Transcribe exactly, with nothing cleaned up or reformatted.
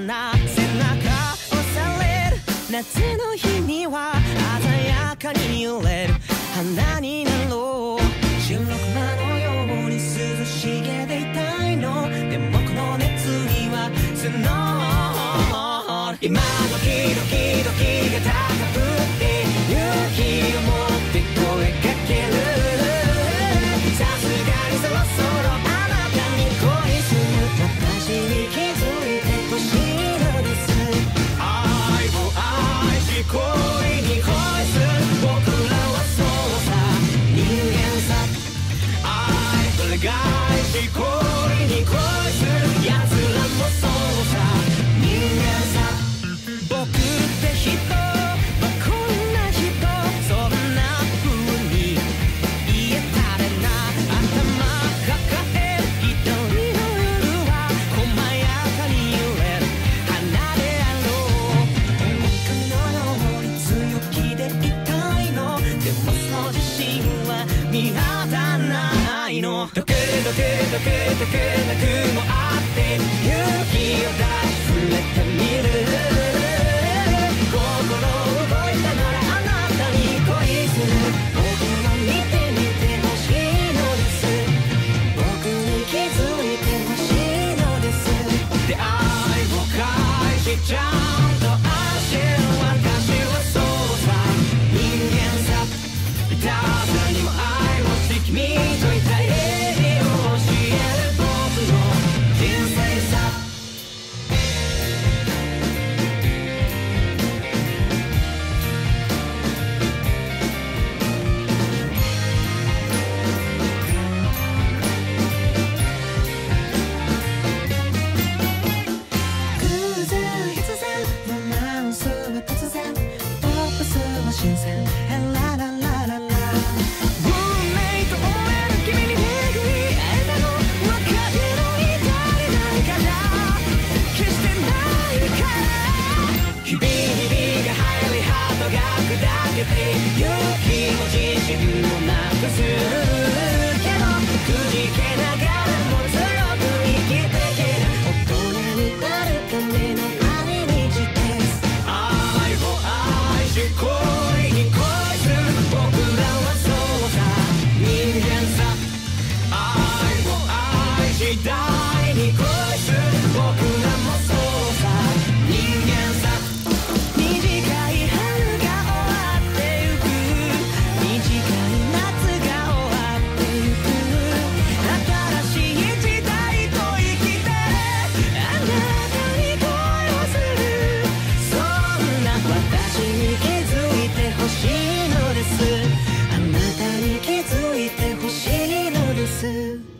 な背中押される夏の日には鮮やかに揺れる花になろう白熊のように涼しげでいたいのでもこの熱には募る今ドキドキドキが高ぶって勇気を持って声かけるさすがにそろそろあなたに恋する私に気づいてほしいのです愛を愛し恋に恋する僕らはそうさ人間さ愛を願いし恋に恋する奴らもそうさ人間さ僕って人はこんな人そんな風に言えたらな頭抱える一人の夜は細やかに揺れる花であろう僕のように強気でいたいのでもその自信は見当たらないのドキドキドキドキなくもあって勇気を出し触れてみる心動いたならあなたに恋する僕を見てみてほしいのです僕に気づいてほしいのです出会いを返しちゃんと愛してる私はそうさ人間さ誰にも愛をして君といたい笑顔を教える僕の人生さ偶然必然ロマンスは突然ポップスは新鮮ラララララ運命と思える君に巡り会えたの分かってる至りないから決してないから日々日々が入りハートが砕けて勇気も自信もなくするけどくじけながらも強く生きてける大人になるための毎日です愛を愛し恋に恋する僕らはそうさ人間さ愛を愛し第に恋する僕らもそうさ人間さ短い春が終わってゆく短い夏が終わってゆく新しい時代と生きてあなたに恋をするそんな私に気づいてほしいのですあなたに気づいてほしいのです